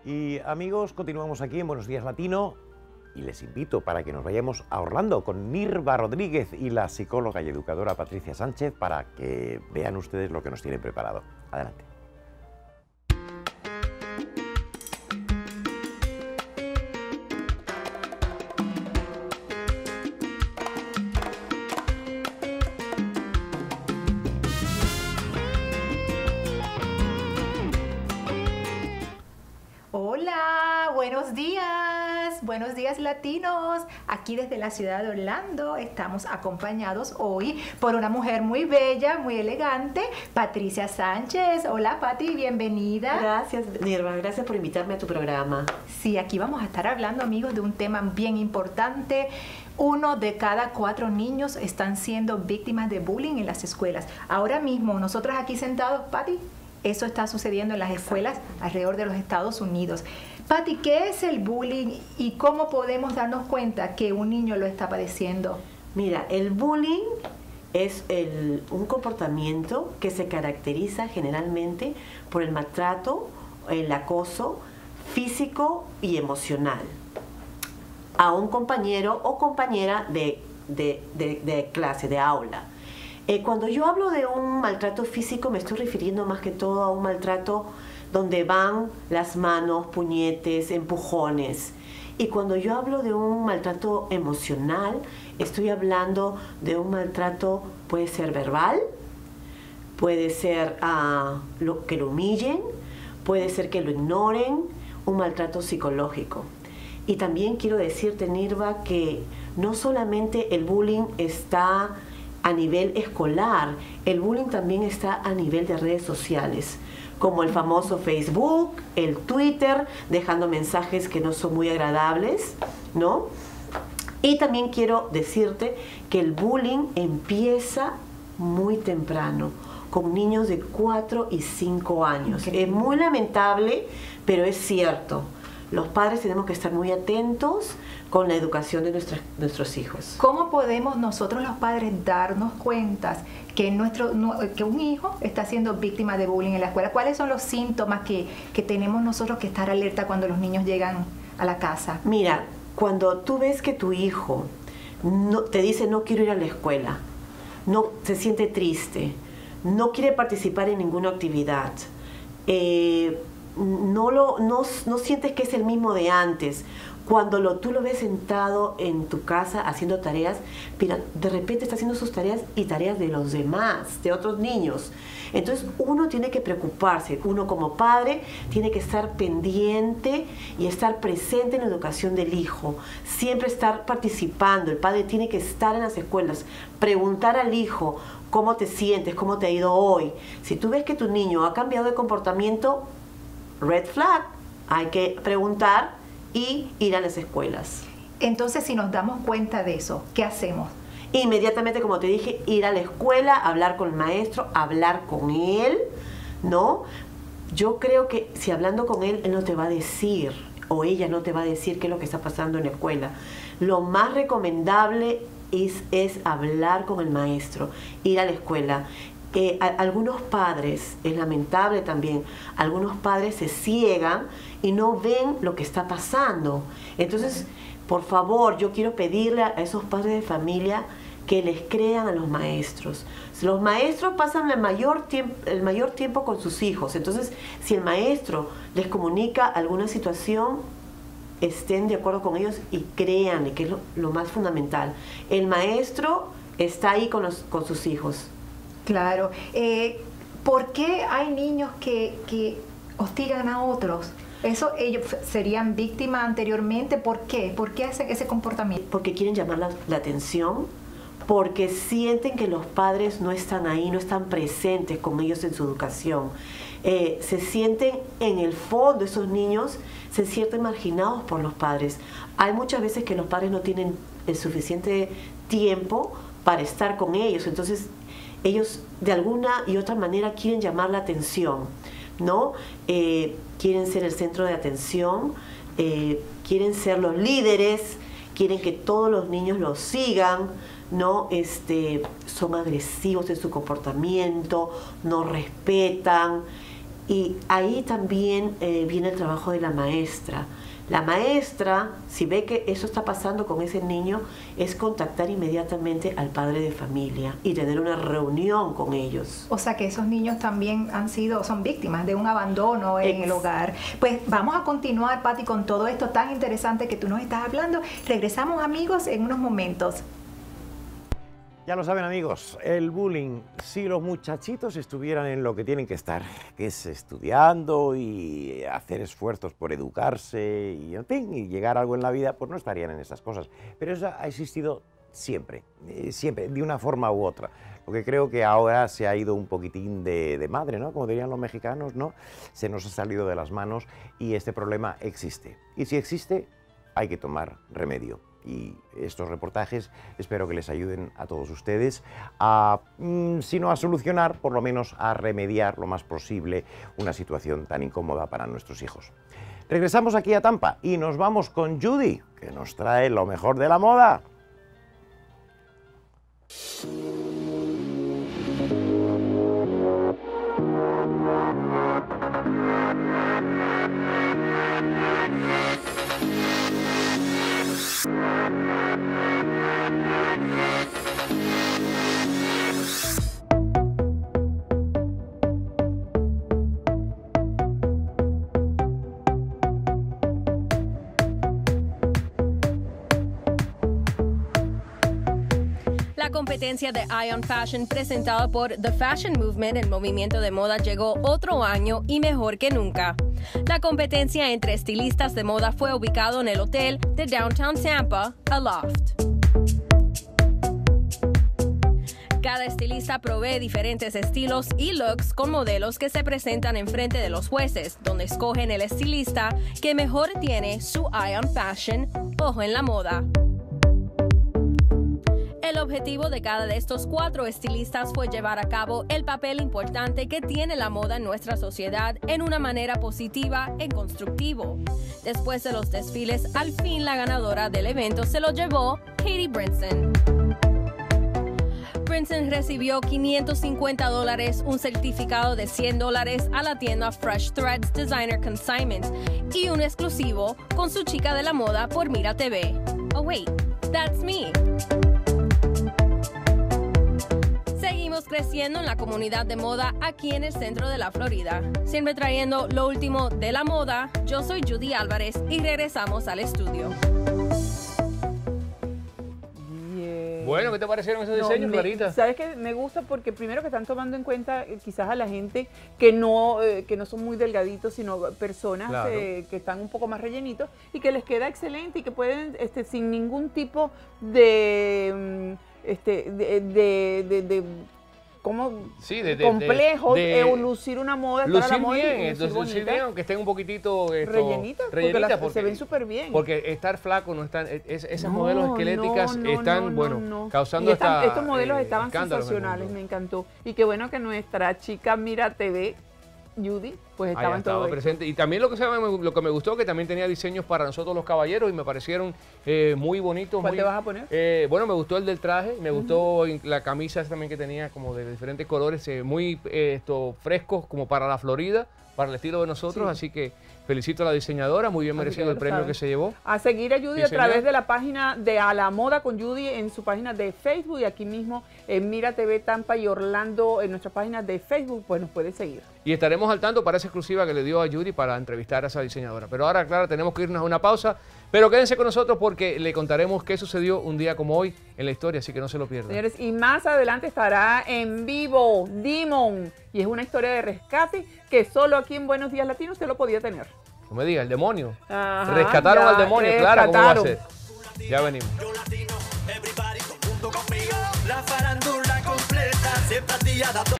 Y amigos, continuamos aquí en Buenos Días Latino y les invito para que nos vayamos a Orlando con Nirva Rodríguez y la psicóloga y educadora Patricia Sánchez para que vean ustedes lo que nos tienen preparado. Adelante. Hola, buenos días latinos. Aquí desde la ciudad de Orlando estamos acompañados hoy por una mujer muy bella, muy elegante, Patricia Sánchez. Hola Pati, bienvenida. Gracias Nirva, gracias por invitarme a tu programa. Sí, aquí vamos a estar hablando, amigos, de un tema bien importante. 1 de cada 4 niños están siendo víctimas de bullying en las escuelas. Ahora mismo, nosotros aquí sentados, Pati, eso está sucediendo en las escuelas alrededor de los Estados Unidos. Pati, ¿qué es el bullying y cómo podemos darnos cuenta que un niño lo está padeciendo? Mira, el bullying es un comportamiento que se caracteriza generalmente por el maltrato, el acoso físico y emocional a un compañero o compañera de clase, de aula. Cuando yo hablo de un maltrato físico me estoy refiriendo más que todo a un maltrato donde van las manos, puñetes, empujones. Y cuando yo hablo de un maltrato emocional, estoy hablando de un maltrato, puede ser verbal, puede ser que lo humillen, puede ser que lo ignoren, un maltrato psicológico. Y también quiero decirte, Nirva, que no solamente el bullying está a nivel escolar, el bullying también está a nivel de redes sociales, como el famoso Facebook, el Twitter, dejando mensajes que no son muy agradables, ¿no? Y también quiero decirte que el bullying empieza muy temprano, con niños de 4 y 5 años. Okay. Es muy lamentable, pero es cierto. Los padres tenemos que estar muy atentos con la educación de nuestros hijos. ¿Cómo podemos nosotros los padres darnos cuenta que un hijo está siendo víctima de bullying en la escuela? ¿Cuáles son los síntomas que tenemos nosotros que estar alerta cuando los niños llegan a la casa? Mira, cuando tú ves que tu hijo te dice no quiero ir a la escuela, no se siente triste, no quiere participar en ninguna actividad, no sientes que es el mismo de antes. Cuando tú lo ves sentado en tu casa haciendo tareas, mira, de repente está haciendo sus tareas y tareas de los demás, de otros niños. Entonces uno tiene que preocuparse, uno como padre tiene que estar pendiente y estar presente en la educación del hijo, siempre estar participando. El padre tiene que estar en las escuelas, preguntar al hijo cómo te sientes, cómo te ha ido hoy. Si tú ves que tu niño ha cambiado de comportamiento, red flag, hay que preguntar y ir a las escuelas. Entonces, si nos damos cuenta de eso, ¿qué hacemos? Inmediatamente, como te dije, ir a la escuela, hablar con el maestro, hablar con él, ¿no? Yo creo que si hablando con él, él no te va a decir, o ella no te va a decir qué es lo que está pasando en la escuela. Lo más recomendable es hablar con el maestro, ir a la escuela. Algunos padres, es lamentable también, algunos padres se ciegan y no ven lo que está pasando. Entonces, por favor, yo quiero pedirle a esos padres de familia que les crean a los maestros. Los maestros pasan el mayor tiempo con sus hijos. Entonces, si el maestro les comunica alguna situación, estén de acuerdo con ellos y créanle, que es lo más fundamental. El maestro está ahí con sus hijos. Claro. ¿Por qué hay niños que hostigan a otros? ¿Eso ellos serían víctimas anteriormente? ¿Por qué? ¿Por qué hacen ese comportamiento? Porque quieren llamar la atención, porque sienten que los padres no están ahí, no están presentes con ellos en su educación. Se sienten, en el fondo, esos niños se sienten marginados por los padres. Hay muchas veces que los padres no tienen el suficiente tiempo para estar con ellos, entonces ellos de alguna y otra manera quieren llamar la atención, ¿no? Quieren ser el centro de atención, quieren ser los líderes, quieren que todos los niños los sigan, ¿no? Son agresivos en su comportamiento, no respetan. Y ahí también viene el trabajo de la maestra. La maestra, si ve que eso está pasando con ese niño, es contactar inmediatamente al padre de familia y tener una reunión con ellos. O sea que esos niños también son víctimas de un abandono en el hogar. Pues vamos a continuar, Patti, con todo esto tan interesante que tú nos estás hablando. Regresamos, amigos, en unos momentos. Ya lo saben, amigos, el bullying, si los muchachitos estuvieran en lo que tienen que estar, que es estudiando y hacer esfuerzos por educarse y, en fin, y llegar a algo en la vida, pues no estarían en esas cosas. Pero eso ha existido siempre, siempre, de una forma u otra. Lo que creo que ahora se ha ido un poquitín de madre, ¿no? Como dirían los mexicanos, ¿no? Se nos ha salido de las manos y este problema existe. Y si existe, hay que tomar remedio. Y estos reportajes espero que les ayuden a todos ustedes a, si no a solucionar, por lo menos a remediar lo más posible una situación tan incómoda para nuestros hijos. Regresamos aquí a Tampa y nos vamos con Judy, que nos trae lo mejor de la moda. La competencia de Ion Fashion presentada por The Fashion Movement, el movimiento de moda, llegó otro año y mejor que nunca. La competencia entre estilistas de moda fue ubicado en el hotel de Downtown Tampa, Aloft. Cada estilista provee diferentes estilos y looks con modelos que se presentan enfrente de los jueces, donde escogen el estilista que mejor tiene su Ion Fashion, ojo en la moda. El objetivo de cada de estos 4 estilistas fue llevar a cabo el papel importante que tiene la moda en nuestra sociedad en una manera positiva y constructivo. Después de los desfiles, al fin la ganadora del evento se lo llevó Katie Brinson. Brinson recibió $550, un certificado de $100 a la tienda Fresh Threads Designer Consignment y un exclusivo con su chica de la moda por Mira TV. Oh wait, that's me. Seguimos creciendo en la comunidad de moda aquí en el centro de la Florida. Siempre trayendo lo último de la moda, yo soy Judy Álvarez y regresamos al estudio. Bueno, ¿qué te parecieron esos diseños, Clarita? ¿Sabes qué? Me gusta porque primero que están tomando en cuenta quizás a la gente que no son muy delgaditos, sino personas Claro. Que están un poco más rellenitos y que les queda excelente y que pueden sin ningún tipo de ¿cómo? Sí, de complejo lucir una moda, estar a la lucir moda y bien, lucir lucir bonita. bien, aunque estén un poquito Rellenitas, porque se ven súper bien. Porque estar flaco no están, esas modelos esqueléticas están, causando estos modelos estaban escándalos en el sensacionales, mundo. me encantó. Y qué bueno que nuestra chica Mira TV, Judy, pues estaba en todo presente. Y también lo que me gustó, que también tenía diseños para nosotros los caballeros y me parecieron muy bonitos. ¿Cuál te vas a poner? Bueno, me gustó el del traje, me gustó la camisa también que tenía como de diferentes colores, muy frescos como para la Florida, para el estilo de nosotros, Sí. Así que felicito a la diseñadora, muy bien merecido el premio que se llevó. A seguir a Judy Sí, a través señor. de la página de A la Moda con Judy en su página de Facebook y aquí mismo en Mira TV Tampa y Orlando en nuestra página de Facebook, pues nos puede seguir. Y estaremos al tanto para esa exclusiva que le dio a Judy para entrevistar a esa diseñadora. Pero ahora, Clara, tenemos que irnos a una pausa. Pero quédense con nosotros porque le contaremos qué sucedió un día como hoy en la historia, así que no se lo pierdan. Señores, y más adelante estará en vivo Demon y es una historia de rescate que solo aquí en Buenos Días Latinos se lo podía tener. No me digas, el demonio. Ajá, Rescataron ya, al demonio, Clara, ¿cómo va a rescataron. ser? Ya venimos. La farándula completa, siempre a ti